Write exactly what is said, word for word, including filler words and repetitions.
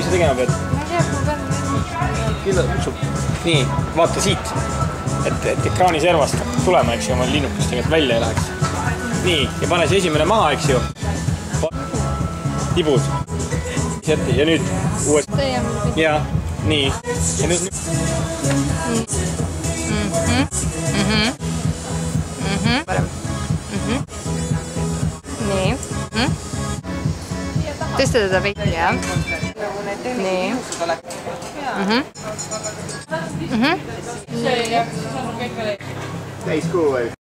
sa tegema pead? Ma ei tea, kui peal Küll mutsub. Nii, vaata siit. Et, et ekraani servast tulema, eks ju, oma linnukust tegelikult välja ei läheks. Nii, ja pane see esimene maha, eks ju. Tibud. Ja nüüd uues. Ja, nii. Ja nüüd... Nii. Tõsta teda veidi, jah. Nii. Täis kuu või?